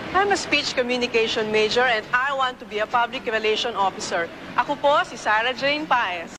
I'm a speech communication major and I want to be a public relation officer. Ako po si Sarah Jane Paez.